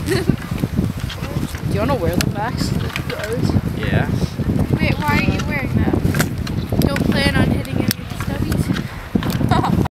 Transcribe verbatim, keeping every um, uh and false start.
Do you want to wear them, Max? Yeah.